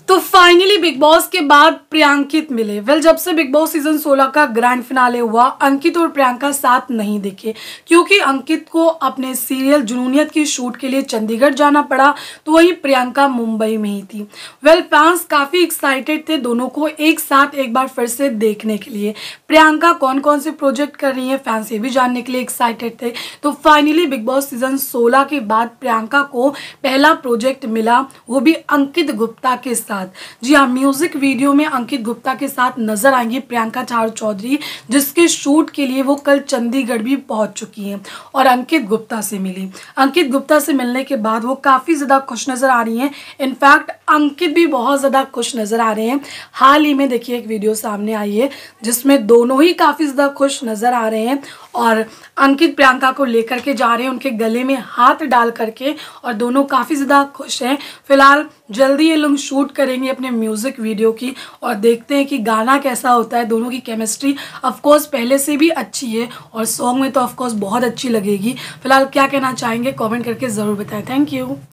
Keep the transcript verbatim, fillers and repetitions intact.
तो finally big boss के बाद प्रियांकित मिले। वेल जब से बिग बॉस सीजन सोलह का ग्रैंड फिनाले हुआ, अंकित और प्रियंका साथ नहीं दिखे क्योंकि अंकित को अपने सीरियल जुनूनियत की शूट के लिए चंडीगढ़ जाना पड़ा, तो वहीं प्रियंका मुंबई में ही थी। वेल फैंस काफ़ी एक्साइटेड थे दोनों को एक साथ एक बार फिर से देखने के लिए। प्रियंका कौन कौन से प्रोजेक्ट कर रही है, फैंस ये भी जानने के लिए एक्साइटेड थे। तो फाइनली बिग बॉस सीजन सोलह के बाद प्रियंका को पहला प्रोजेक्ट मिला, वो भी अंकित गुप्ता के साथ। जी हाँ, म्यूजिक वीडियो में अंकित गुप्ता के साथ नजर आएंगी प्रियंका ठाकुर चौधरी, जिसके शूट के लिए वो कल चंडीगढ़ भी पहुंच चुकी हैं और अंकित गुप्ता से मिली। अंकित गुप्ता से मिलने के बाद वो काफी ज्यादा खुश नजर आ रही हैं। इनफैक्ट अंकित भी बहुत ज्यादा खुश नजर आ रहे हैं। हाल ही में देखिए एक वीडियो सामने आई है जिसमें दोनों ही काफी ज्यादा खुश नजर आ रहे हैं और अंकित प्रियंका को लेकर के जा रहे हैं उनके गले में हाथ डाल करके, और दोनों काफी ज्यादा खुश हैं। फिलहाल जल्दी ये लोग शूट करेंगे अपने म्यूजिक वीडियो की और देखते हैं कि गाना कैसा होता है। दोनों की केमिस्ट्री ऑफ कोर्स पहले से भी अच्छी है और सॉन्ग में तो ऑफ कोर्स बहुत अच्छी लगेगी। फिलहाल क्या कहना चाहेंगे कमेंट करके ज़रूर बताएं। Thank you.